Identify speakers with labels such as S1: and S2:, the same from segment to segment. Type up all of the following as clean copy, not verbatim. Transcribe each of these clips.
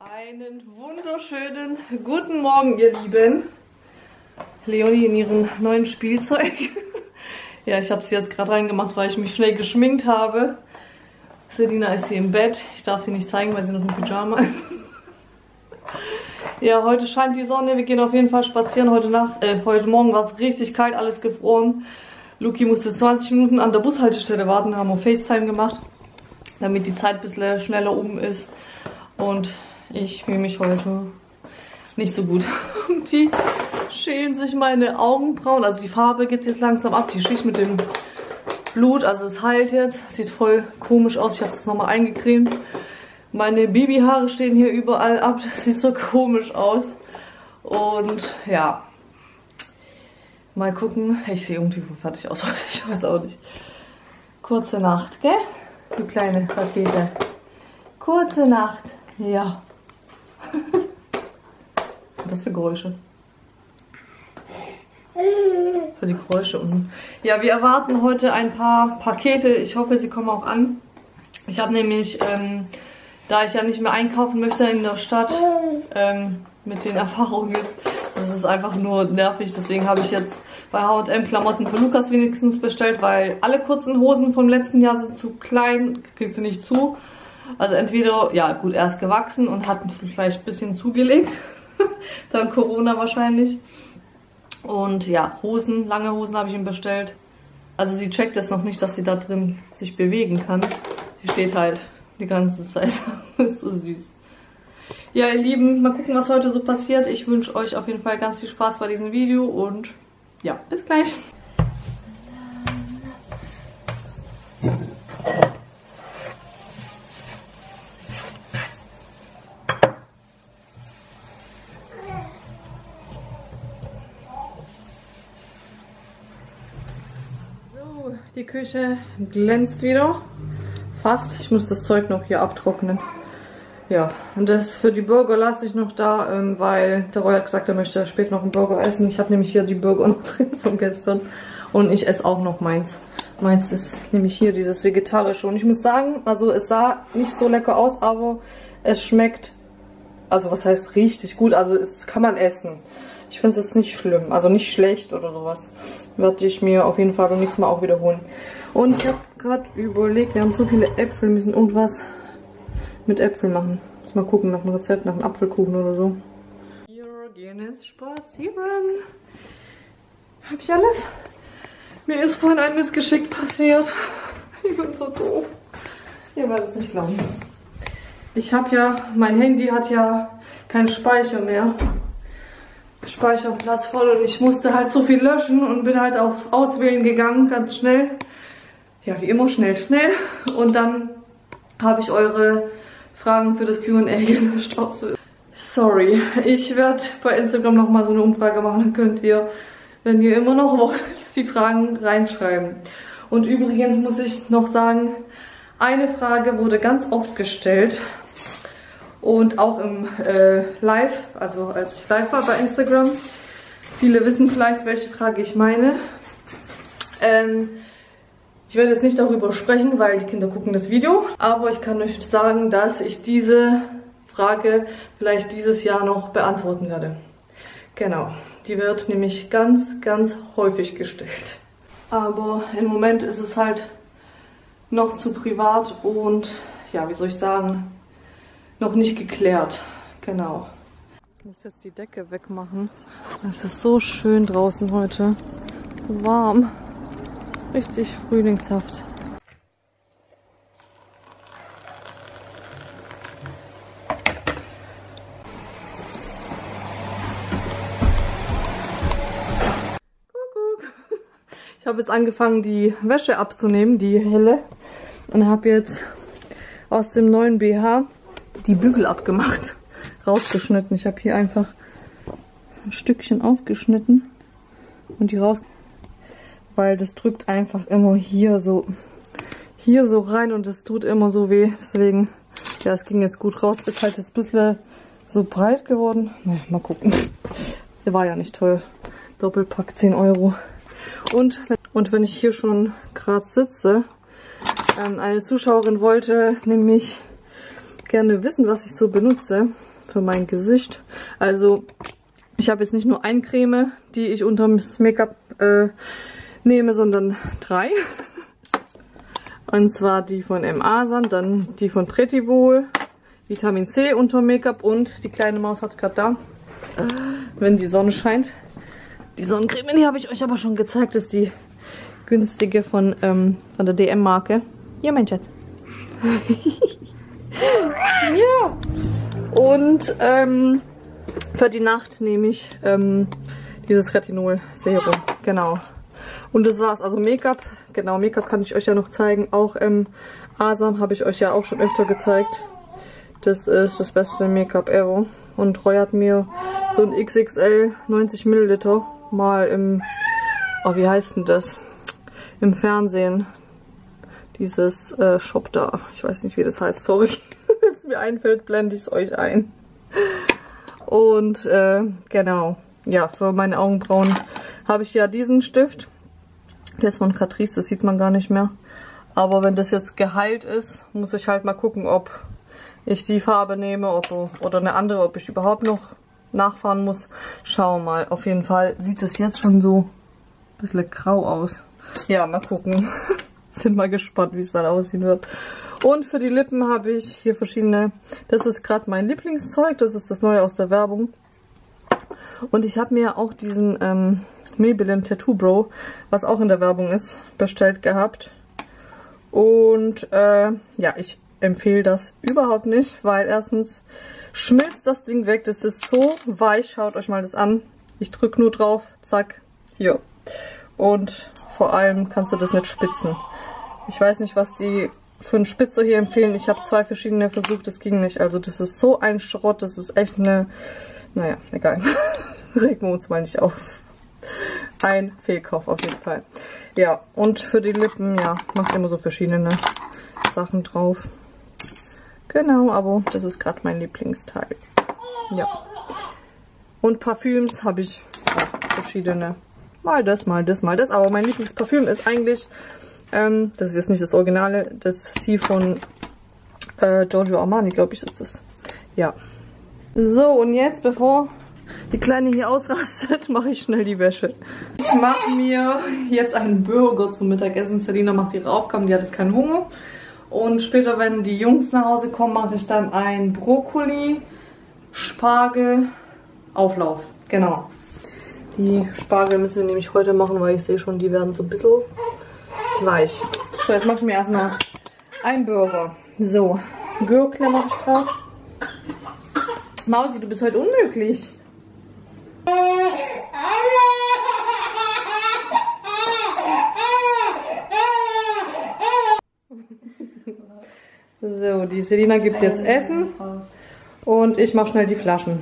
S1: Einen wunderschönen guten Morgen, ihr Lieben. Leonie in ihrem neuen Spielzeug. Ja, ich habe sie jetzt gerade reingemacht, weil ich mich schnell geschminkt habe. Selina ist hier im Bett. Ich darf sie nicht zeigen, weil sie noch im Pyjama ist. Ja, heute scheint die Sonne. Wir gehen auf jeden Fall spazieren. Heute Morgen war es richtig kalt, alles gefroren. Luki musste 20 Minuten an der Bushaltestelle warten, haben wir FaceTime gemacht, damit die Zeit ein bisschen schneller um ist. Und ich fühle mich heute nicht so gut. Irgendwie schälen sich meine Augenbrauen. Also die Farbe geht jetzt langsam ab. Die sticht mit dem Blut. Also es heilt jetzt. Sieht voll komisch aus. Ich habe es nochmal eingecremt. Meine Babyhaare stehen hier überall ab. Das sieht so komisch aus. Und ja. Mal gucken. Ich sehe irgendwie voll fertig aus. Ich weiß auch nicht. Kurze Nacht, gell? Du kleine Rakete. Kurze Nacht. Ja. Was sind das für Geräusche? Für die Geräusche unten. Ja, wir erwarten heute ein paar Pakete. Ich hoffe, sie kommen auch an. Ich habe nämlich, da ich ja nicht mehr einkaufen möchte in der Stadt, mit den Erfahrungen, das ist einfach nur nervig. Deswegen habe ich jetzt bei H&M Klamotten für Lukas wenigstens bestellt, weil alle kurzen Hosen vom letzten Jahr sind zu klein, kriegt sie nicht zu. Also entweder, ja gut, er ist gewachsen und hat vielleicht ein bisschen zugelegt, dann Corona wahrscheinlich. Und ja, Hosen, lange Hosen habe ich ihm bestellt. Also sie checkt jetzt noch nicht, dass sie da drin sich bewegen kann. Sie steht halt die ganze Zeit. Das ist so süß. Ja, ihr Lieben, mal gucken, was heute so passiert. Ich wünsche euch auf jeden Fall ganz viel Spaß bei diesem Video und ja, bis gleich. Die Küche glänzt wieder. Fast. Ich muss das Zeug noch hier abtrocknen. Ja, und das für die Burger lasse ich noch da, weil der Roy hat gesagt, er möchte später noch einen Burger essen. Ich hatte nämlich hier die Burger noch drin von gestern. Und ich esse auch noch meins. Meins ist nämlich hier dieses vegetarische. Und ich muss sagen, also es sah nicht so lecker aus, aber es schmeckt, also was heißt richtig gut, also es kann man essen. Ich finde es jetzt nicht schlimm, also nicht schlecht oder sowas. Werde ich mir auf jeden Fall beim nächsten Mal auch wiederholen. Und ich habe gerade überlegt, wir haben so viele Äpfel, müssen irgendwas mit Äpfeln machen. Muss mal gucken nach einem Rezept, nach einem Apfelkuchen oder so. Wir gehen jetzt spazieren. Hab ich alles? Mir ist vorhin ein Missgeschick passiert. Ich bin so doof. Ihr werdet es nicht glauben. Ich habe ja, mein Handy hat ja keinen Speicher mehr. Speicherplatz voll und ich musste halt so viel löschen und bin halt auf Auswählen gegangen, ganz schnell. Ja, wie immer, schnell. Und dann habe ich eure Fragen für das Q&A gelöscht. Sorry, ich werde bei Instagram nochmal so eine Umfrage machen, dann könnt ihr, wenn ihr immer noch wollt, die Fragen reinschreiben. Und übrigens muss ich noch sagen, eine Frage wurde ganz oft gestellt. Und auch im Live, also als ich live war bei Instagram. Viele wissen vielleicht, welche Frage ich meine. Ich werde jetzt nicht darüber sprechen, weil die Kinder gucken das Video. Aber ich kann euch sagen, dass ich diese Frage vielleicht dieses Jahr noch beantworten werde. Genau, die wird nämlich ganz, ganz häufig gestellt. Aber im Moment ist es halt noch zu privat und, ja, wie soll ich sagen, noch nicht geklärt. Genau. Ich muss jetzt die Decke wegmachen. Es ist so schön draußen heute. So warm. Richtig frühlingshaft. Kuckuck. Ich habe jetzt angefangen, die Wäsche abzunehmen, die helle. Und habe jetzt aus dem neuen BH die Bügel abgemacht, rausgeschnitten. Ich habe hier einfach ein Stückchen aufgeschnitten und die raus, weil das drückt einfach immer hier so rein und es tut immer so weh. Deswegen, ja, es ging jetzt gut raus. Ist halt jetzt ein bisschen so breit geworden. Naja, mal gucken. Der war ja nicht toll. Doppelpack 10 Euro. Und wenn ich hier schon gerade sitze, eine Zuschauerin wollte nämlich gerne wissen, was ich so benutze. für mein Gesicht. Also ich habe jetzt nicht nur eine Creme, die ich unter das Make-up nehme, sondern 3. Und zwar die von Asam, dann die von Pretivol, Vitamin C unter Make-up und die kleine Maus hat gerade da, wenn die Sonne scheint. Die Sonnencreme, die habe ich euch aber schon gezeigt, ist die günstige von der DM-Marke. Ja, mein Schatz. Ja. Und für die Nacht nehme ich dieses Retinol-Serum. Genau. Und das war's. Also Make-up. Genau, Make-up kann ich euch ja noch zeigen. Auch Asam habe ich euch ja auch schon öfter gezeigt. Das ist das beste Make-up ever. Und Roy hat mir so ein XXL 90 Milliliter mal im, oh, wie heißt denn das? Im Fernsehen. Dieses Shop da. Ich weiß nicht, wie das heißt. Sorry. Wenn es mir einfällt, blende ich es euch ein. Und genau. Ja, für meine Augenbrauen habe ich ja diesen Stift. Der ist von Catrice, das sieht man gar nicht mehr. Aber wenn das jetzt geheilt ist, muss ich halt mal gucken, ob ich die Farbe nehme oder eine andere, ob ich überhaupt noch nachfahren muss. Schauen wir mal. Auf jeden Fall sieht es jetzt schon so ein bisschen grau aus. Ja, mal gucken. Bin mal gespannt, wie es dann aussehen wird. Und für die Lippen habe ich hier verschiedene. Das ist gerade mein Lieblingszeug. Das ist das Neue aus der Werbung. Und ich habe mir auch diesen Maybelline Tattoo Brow, was auch in der Werbung ist, bestellt gehabt. Und ja, ich empfehle das überhaupt nicht, weil erstens schmilzt das Ding weg. Das ist so weich. Schaut euch mal das an. Ich drücke nur drauf. Zack. Hier. Und vor allem kannst du das nicht spitzen. Ich weiß nicht, was die für einen Spitzer hier empfehlen. Ich habe 2 verschiedene versucht. Das ging nicht. Also das ist so ein Schrott. Das ist echt eine... Naja, egal. Regen wir uns mal nicht auf. Ein Fehlkauf auf jeden Fall. Ja, und für die Lippen, ja, macht immer so verschiedene Sachen drauf. Genau, aber das ist gerade mein Lieblingsteil. Ja. Und Parfüms habe ich auch verschiedene. Mal das, mal das, mal das. Aber mein Lieblingsparfüm ist eigentlich, das ist jetzt nicht das Originale, das Sie von Giorgio Armani, glaube ich, ist das. Ja. So, und jetzt, bevor die Kleine hier ausrastet, mache ich schnell die Wäsche. Ich mache mir jetzt einen Burger zum Mittagessen. Selina macht ihre Aufgaben, die hat jetzt keinen Hunger. Und später, wenn die Jungs nach Hause kommen, mache ich dann einen Brokkoli-Spargel-Auflauf. Genau. Die Spargel müssen wir nämlich heute machen, weil ich sehe schon, die werden so ein bisschen weich. So, jetzt mache ich mir erstmal einen Burger. So, Gürkle mache ich drauf. Mausi, du bist heute unmöglich. So, die Selina gibt jetzt Essen und ich mache schnell die Flaschen.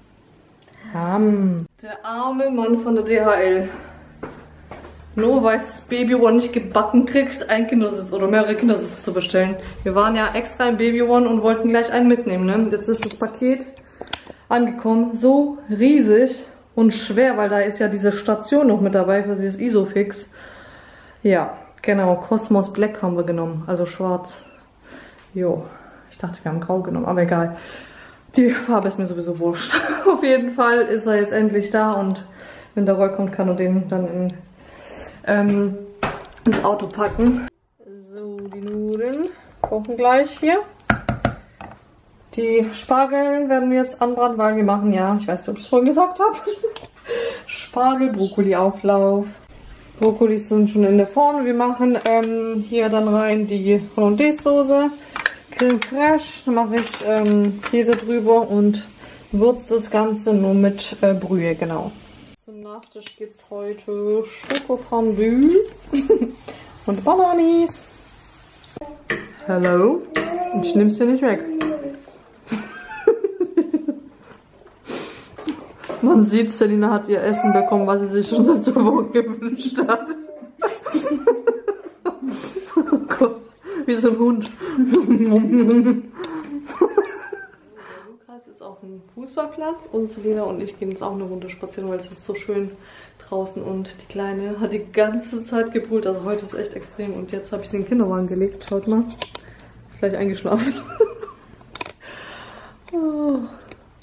S1: Der arme Mann von der DHL. Nur weil das Baby One nicht gebacken kriegt, ein Kindersitz oder mehrere Kindersitze zu bestellen. Wir waren ja extra im Baby One und wollten gleich einen mitnehmen, ne? Jetzt ist das Paket angekommen. So riesig und schwer, weil da ist ja diese Station noch mit dabei für dieses Isofix. Ja, genau. Cosmos Black haben wir genommen, also schwarz. Jo, ich dachte, wir haben grau genommen, aber egal. Die Farbe ist mir sowieso wurscht. Auf jeden Fall ist er jetzt endlich da und wenn der Roy kommt, kann er den dann ins Auto packen. So, die Nudeln kochen gleich hier. Die Spargel werden wir jetzt anbraten, weil wir machen ja, ich weiß nicht, ob ich es vorhin gesagt habe, Spargel, Brokkoli-Auflauf. Brokkolis sind schon in der Form. Wir machen hier dann rein die Hollandaise-Soße. Creme fraiche, dann mache ich Käse drüber und würze das Ganze nur mit Brühe, genau. Zum Nachtisch gibt es heute Schokofondue und Bananis. Hello. Ich nehme es dir nicht weg. Man sieht, Selina hat ihr Essen bekommen, was sie sich schon seit 2 Wochen gewünscht hat. Oh Gott, wie so ein Hund. Lukas ist auf dem Fußballplatz und Selina und ich gehen jetzt auch eine Runde spazieren, weil es ist so schön draußen und die Kleine hat die ganze Zeit gebrüllt. Also heute ist echt extrem und jetzt habe ich sie in den Kinderwagen gelegt. Schaut mal, ist gleich eingeschlafen. Oh.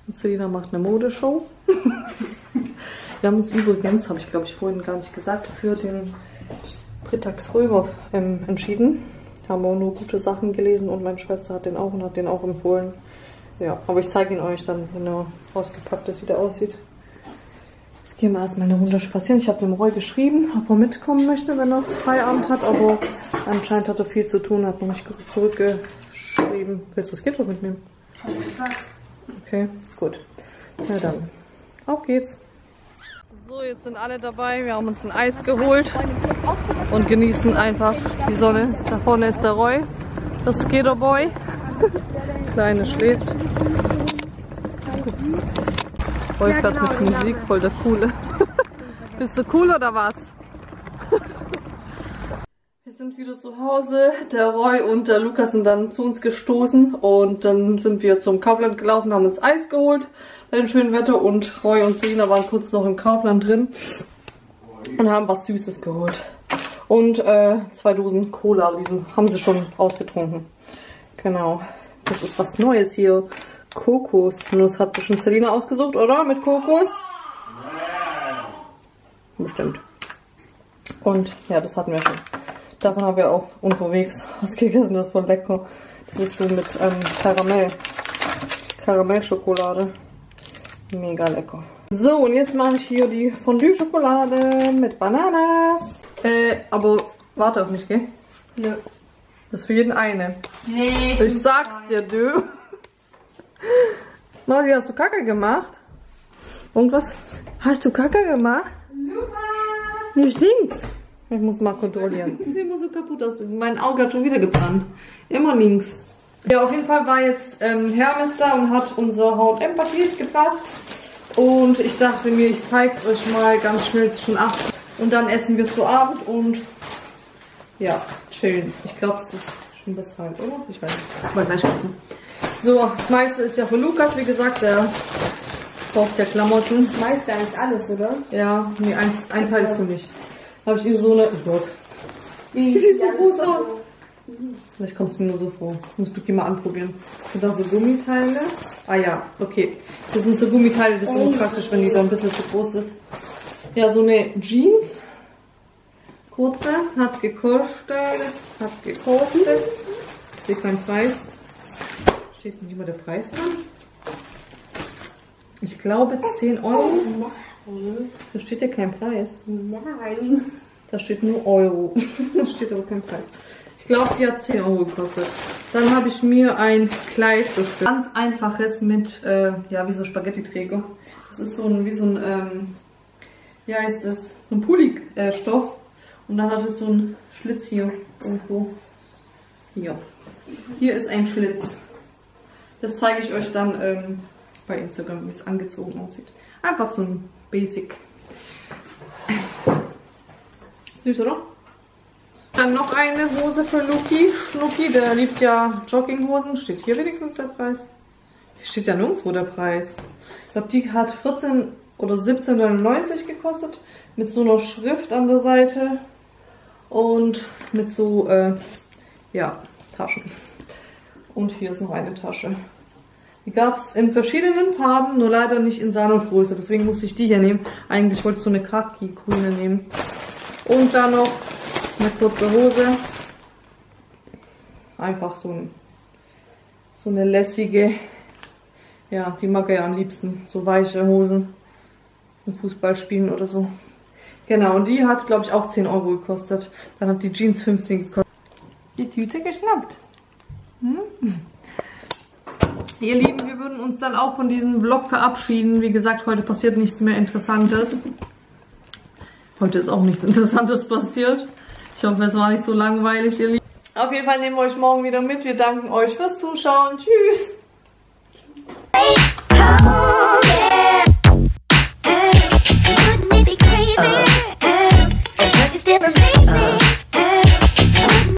S1: Und Selina macht eine Modeshow. Wir haben uns übrigens, habe ich glaube ich vorhin gar nicht gesagt, für den Britax Römer entschieden. Haben auch nur gute Sachen gelesen und meine Schwester hat den auch und hat den auch empfohlen. Ja, aber ich zeige ihn euch dann, wenn er ausgepackt ist, wie der aussieht. Jetzt gehen wir erstmal eine Runde spazieren. Ich habe dem Roy geschrieben, ob er mitkommen möchte, wenn er Feierabend hat, aber anscheinend hat er viel zu tun, hat noch nicht zurückgeschrieben. Willst du das Gitter mitnehmen?
S2: Hab ich gesagt.
S1: Okay, gut. Na dann, auf geht's. So, jetzt sind alle dabei. Wir haben uns ein Eis geholt und genießen einfach die Sonne. Da vorne ist der Roy, das Skaterboy. Kleine schläft. Roy fährt mit Musik, voll der Coole. Bist du cool oder was? Wir sind wieder zu Hause. Der Roy und der Lukas sind dann zu uns gestoßen und dann sind wir zum Kaufland gelaufen, haben uns Eis geholt bei dem schönen Wetter und Roy und Selina waren kurz noch im Kaufland drin und haben was Süßes geholt. Und 2 Dosen Cola, aber die haben sie schon ausgetrunken. Genau. Das ist was Neues hier. Kokosnuss hat bestimmt Selina ausgesucht, oder? Mit Kokos? Bestimmt. Und ja, das hatten wir schon. Davon haben wir auch unterwegs was gegessen, das ist voll lecker. Das ist so mit Karamellschokolade. Mega lecker. So, und jetzt mache ich hier die Fondue-Schokolade mit Bananas. Aber warte auf mich, gell? Nö. Das ist für jeden eine. Nee. Ich sag's dir, du. Mari, hast du Kacke gemacht? Irgendwas? Hast du Kacke gemacht? Mir stinkt's. Ich muss mal kontrollieren. Das sieht immer so kaputt aus. Mein Auge hat schon wieder gebrannt. Immer links. Ja, auf jeden Fall war jetzt Hermes da und hat unser H&M-Paket gebracht. Und ich dachte mir, ich zeige euch mal ganz schnell, es ist schon 8. Und dann essen wir zu Abend und ja, chillen. Ich glaube, es ist schon bezahlt, oder? Ich weiß nicht. Mal gleich gucken. So, das meiste ist ja für Lukas, wie gesagt, der braucht ja Klamotten.
S2: Das meiste eigentlich alles, oder?
S1: Ja, nee, ein Teil ist für mich. Da habe ich hier so eine. Oh Gott. Wie sieht so groß aus? Vielleicht kommt es mir nur so vor. Musst du mal anprobieren. Sind da so Gummiteile? Ah ja, okay. Das sind so Gummiteile, das ist immer praktisch, wenn die so ein bisschen zu groß ist. Ja, so eine Jeans. Kurze. Hat gekostet. Ich sehe keinen Preis. Steht nicht mal der Preis dran? Ich glaube 10 Euro. Da steht ja kein Preis.
S2: Nein.
S1: Da steht nur Euro. Da steht aber kein Preis. Ich glaube, die hat 10 Euro gekostet. Dann habe ich mir ein Kleid bestellt. Ganz einfaches mit, ja, wie so Spaghetti-Träger. Das ist so ein, wie so ein, wie heißt das? So ein Pulli-Stoff. Und dann hat es so einen Schlitz hier irgendwo. Hier. Hier ist ein Schlitz. Das zeige ich euch dann bei Instagram, wie es angezogen aussieht. Einfach so ein Basic. Süß, oder? Dann noch eine Hose für Luki. Schnucki, der liebt ja Jogginghosen. Steht hier wenigstens der Preis? Hier steht ja nirgendwo der Preis. Ich glaube, die hat 14 oder 17,99 gekostet. Mit so einer Schrift an der Seite. Und mit so, ja, Taschen. Und hier ist noch eine Tasche. Die gab es in verschiedenen Farben, nur leider nicht in seiner Größe. Deswegen musste ich die hier nehmen. Eigentlich wollte ich so eine Khaki-grüne nehmen. Und dann noch eine kurze Hose. Einfach so eine lässige. Ja, die mag er ja am liebsten. So weiche Hosen. Im Fußball spielen oder so. Genau, und die hat, glaube ich, auch 10 Euro gekostet. Dann hat die Jeans 15 gekostet. Die Tüte geschnappt. Ihr Lieben, wir würden uns dann auch von diesem Vlog verabschieden. Wie gesagt, heute passiert nichts mehr Interessantes. Heute ist auch nichts Interessantes passiert. Ich hoffe, es war nicht so langweilig, ihr Lieben. Auf jeden Fall nehmen wir euch morgen wieder mit. Wir danken euch fürs Zuschauen. Tschüss!